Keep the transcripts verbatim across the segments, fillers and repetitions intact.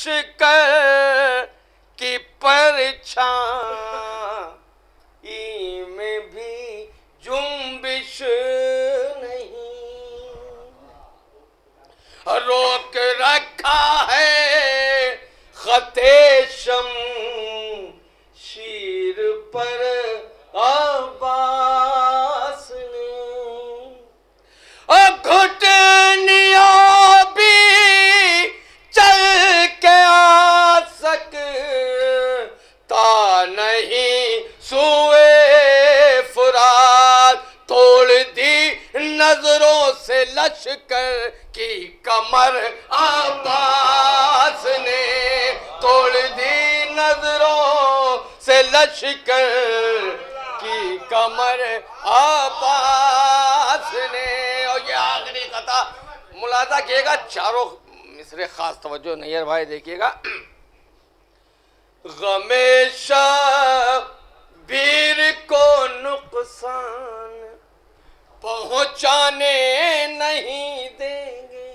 لشکر کی پرچھائی میں بھی جنبش نہیں، روک رکھا ہے خط شمشیر پر عباس نے، اور گھٹنیاں بھی چل کے آ سکتا نہیں سوئے فرات، توڑ دی نظروں سے لشکر کی کمر عباس نے، توڑ دی نظروں سے لشکر کی کمر عباس نے۔ اور یہ آخری قطعہ ملاحظہ کیے گا، چاروں مصرے خاص توجہ نیئر بھائی دیکھیے گا۔ غم شبیر کو نقصان پہنچانے نہیں دیں گے،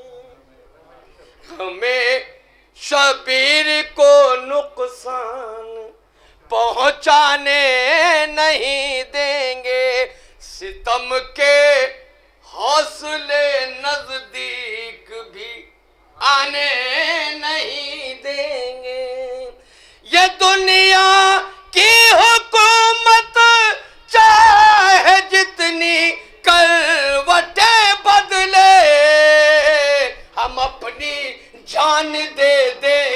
غم شبیر کو نقصان پہنچانے نہیں دیں گے، ستم کے حوصلے نزدیک بھی آنے نہیں دیں گے، یہ دنیا کی حکومت چاہے جتنی کروٹیں بدلے، ہم اپنی جان دے دیں